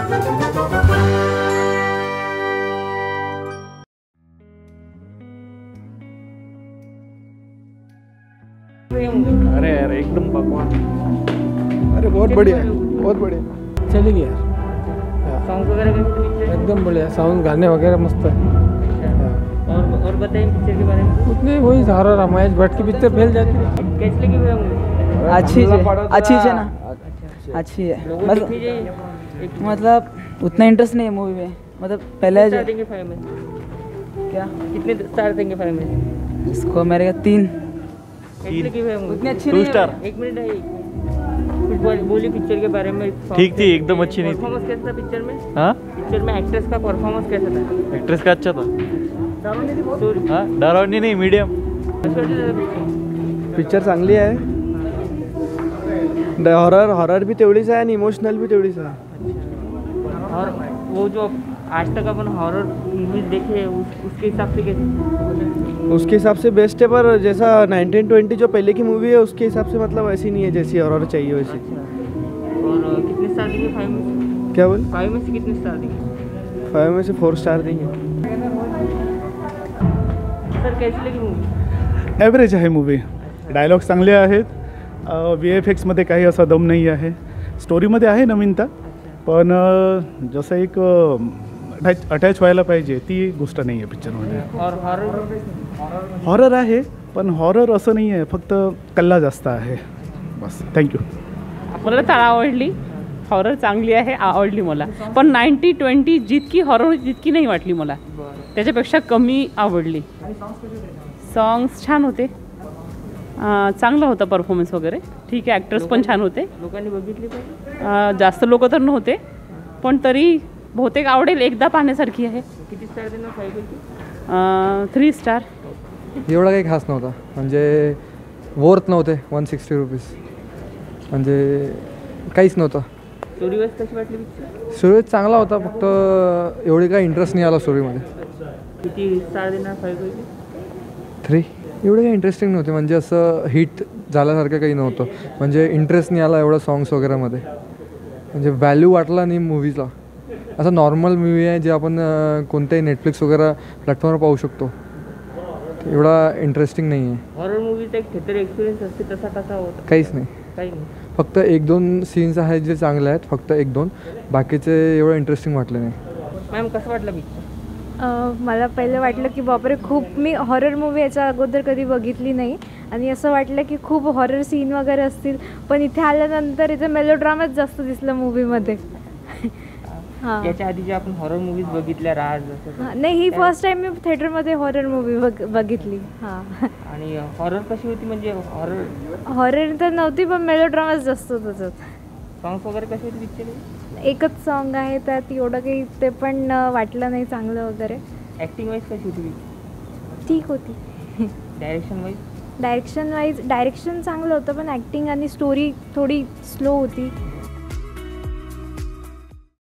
अरे यार एकदम बकवास। अरे बहुत बढ़िया, बहुत बढ़िया, चलेगी यार। सॉन्ग वगैरह कैसे? एकदम बढ़िया साउंड, गाने वगैरह मस्त है। और बताइए पिक्चर के बारे में। उतने वही हॉरर महेश भट्ट की पिक्चर फैल जाती है। कैसी लगी भैया मूवी? अच्छी है ना, अच्छी है। मतलब उतना इंटरेस्ट नहीं है मूवी में, मतलब पहले स्टार देंगे 5 में? क्या कितने स्टार देंगे 5 में? इसको मेरे का 3। कैसी लगी भैया मूवी? उतनी अच्छी 2 स्टार। एक मिनट है, कुछ बोली पिक्चर के बारे में। ठीक थी, एकदम अच्छी नहीं थी। परफॉर्मेंस कैसा था पिक्चर में? हाँ, पिक्चर में एक्ट्रेस का परफॉर्मेंस कैसा था? एक्ट्रेस का अच्छा था। हाँ, डरावनी नहीं, मीडियम। पिक्चर चांगली आहे, हॉरर भी तेवढीच आहे आणि इमोशनल भी तेवढीच आहे। और वो जो आज तक अपन हॉरर मूवीज देखे उसके हिसाब से कैसे? उसके हिसाब से बेस्ट है, पर जैसा 1920 जो पहले की मूवी है उसके हिसाब से मतलब ऐसी नहीं है जैसी हॉरर चाहिए वैसी। और कितने स्टार देंगे 5 में से? क्या बोल? 5 में से कितने स्टार देंगे? 5 में से 4 स्टार देंगे। सर कैसी लगी मूवी? ॲव्हरेज आहे मूवी, डायलॉग्स चांगले आहेत, VFXमध्ये काही असा दम नाही आहे, स्टोरीमध्ये आहे नवीनता, पण जसं एक अटॅच व्हायला पाहिजे ती गोष्ट नाही आहे पिक्चरमध्ये। और हॉरर आहे, पण हॉरर असं नाही आहे, फक्त कल्ला जास्त आहे बस। थँक्यू। मला तर आवडली, हॉरर चांगली आहे, आवडली मला, पण 90-20 जितकी हॉरर होती तितकी नाही वाटली मला, त्याच्यापेक्षा कमी आवडली। सॉन्ग्स छान होते, चांगला होता परफॉर्मन्स वगैरे, ठीक आहे, ॲक्टर्स पण छान होते। लोकांनी बघितली पाहिजे? जास्त लोक तर नव्हते, पण तरी बहुतेक आवडेल, एकदा पाहण्यासारखी आहे। किती स्टार देणार 5 पैकी? 3 स्टार। एवढा काही खास नव्हता, म्हणजे वर्थ नव्हते 160 रुपीज, म्हणजे काहीच नव्हतं। स्टोरी वाईज कशी वाटली पिक्चर? स्टोरी चांगला होता, फक्त एवढी काही इंटरेस्ट नाही आला स्टोरीमध्ये। किती स्टार देणार 5 पैकी? 3। एवढं काही इंटरेस्टिंग नव्हते, म्हणजे असं हिट झाल्यासारखं काही नव्हतं, म्हणजे इंटरेस्ट नाही आला एवढा सॉंग्स वगैरेमध्ये, म्हणजे व्हॅल्यू वाटला नाही मूवीला। असं नॉर्मल मूवी आहे जे आपण कोणत्याही नेटफ्लिक्स वगैरे प्लॅटफॉर्मवर पाहू शकतो, एवढा इंटरेस्टिंग नाही आहे। हॉरर मूवीचा एक थिएटर एक्सपिरियन्स असते तसा कसा होता? काहीच नाही, काही नाही, फक्त 1-2 सीन्स आहेत जे चांगले आहेत, फक्त 1-2, बाकीचे एवढं इंटरेस्टिंग वाटले नाही। मॅम कसं वाटलं पिक्चर? मला पहिले वाटलं की बापरे खूप, मी हॉरर मूवी याच्या अगोदर कधी बघितली नाही आणि असं वाटलं की खूप हॉरर सीन वगैरे असतील, पण इथे आल्यानंतर इथे मेलोड्रामाच जास्त दिसलं मूवीमध्ये। हां, याच्या आधी जे आपण हॉरर मूवीज बघितल्या राज नाही, ही फर्स्ट टाइम मी थिएटरमध्ये हॉरर मूवी बघितली। हां, आणि हॉरर कशी होती? म्हणजे हॉरर तर नव्हती, पण मेलोड्रामाच जास्त होतं त्याच्यात। सॉंग्स वगैरे कशी होती पिक्चर? एकच सॉन्ग आहे त्यात, एवढं काही ते पण वाटलं नाही चांगलं वगैरे। ॲक्टिंग वाईज कशी होती? ठीक होती। Direction wise? डायरेक्शन चांगलं होतं, पण ॲक्टिंग आणि स्टोरी थोडी स्लो होती।